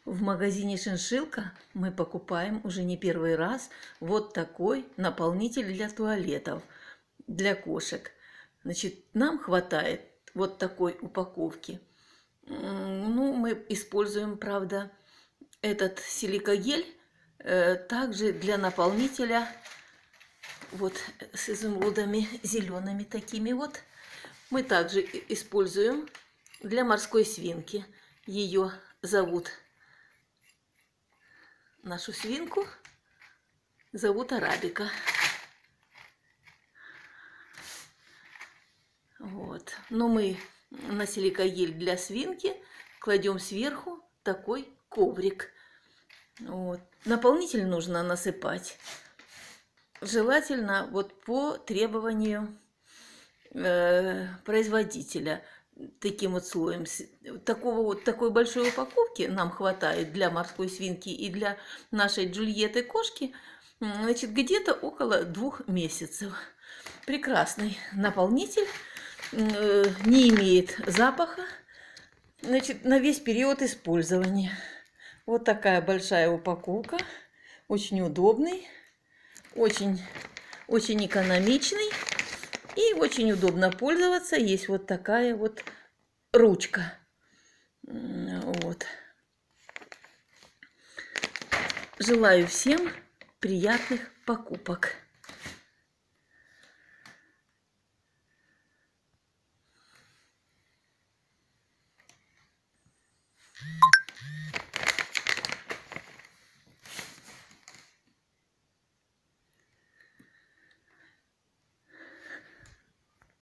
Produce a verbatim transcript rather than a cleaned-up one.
В магазине «Шиншилка» мы покупаем уже не первый раз вот такой наполнитель для туалетов, для кошек. Значит, нам хватает вот такой упаковки. Ну, мы используем, правда, этот силикагель э, также для наполнителя вот с изумрудами зелеными такими вот. Мы также используем для морской свинки. Ее зовут, нашу свинку зовут Арабика. Вот. Но мы на силикагель для свинки кладем сверху такой коврик. Вот. Наполнитель нужно насыпать. Желательно вот по требованию э, производителя. Таким вот слоем. Такого вот, такой большой упаковки нам хватает для морской свинки и для нашей Джульетты кошки, значит, где-то около двух месяцев. Прекрасный наполнитель, не имеет запаха, значит, на весь период использования. Вот такая большая упаковка, очень удобный, очень, очень экономичный. И очень удобно пользоваться. Есть вот такая вот ручка. Вот. Желаю всем приятных покупок.